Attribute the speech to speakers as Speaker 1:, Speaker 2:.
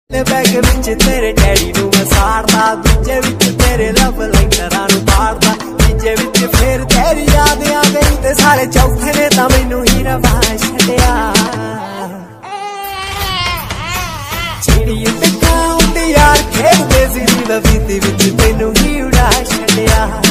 Speaker 1: Bag विच तेरे daddy नूं मैं साड़दा, दूजे विच तेरे लव लाइनरां नूं पाड़दा, तीजे विच फिर तेरी याद आ गई ते सारे चौथे ने तां मैनूं ही रवा छड्डिया। चिड़ी ते कां उड्ड यार खेडदे सी बीती विच तैनूं ही उड़ा छड्डिया।